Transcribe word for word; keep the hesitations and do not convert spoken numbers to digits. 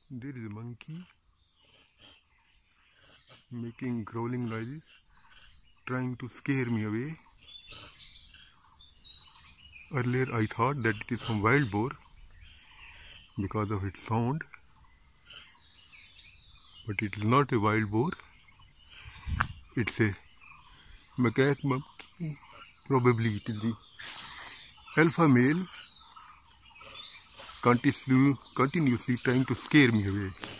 There is a monkey making growling noises, trying to scare me away. Earlier I thought that it is some wild boar because of its sound, but it is not a wild boar. It's a macaque monkey. Probably it is the alpha male continuously, continuously trying to scare me away.